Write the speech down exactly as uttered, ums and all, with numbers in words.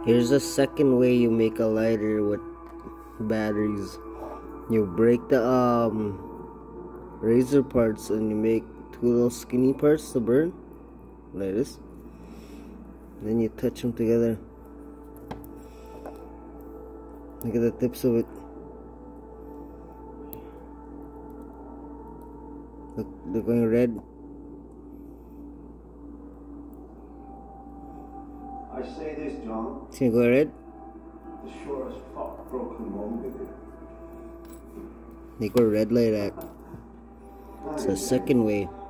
Here's a second way you make a lighter with batteries. You break the um razor parts and you make two little skinny parts to burn, like this. Then you touch them together. Look at the tips of it. Look, they're going red. I say this, John. It's gonna go red. The sure as fuck broken home with you. They go red like that. It's the second way.